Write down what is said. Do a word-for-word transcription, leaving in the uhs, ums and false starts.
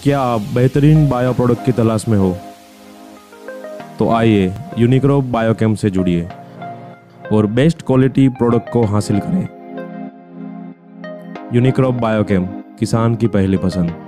क्या आप बेहतरीन बायो प्रोडक्ट की तलाश में हो? तो आइए यूनिक्रॉप बायोकेम से जुड़िए और बेस्ट क्वालिटी प्रोडक्ट को हासिल करें। यूनिक्रॉप बायोकेम, किसान की पहली पसंद।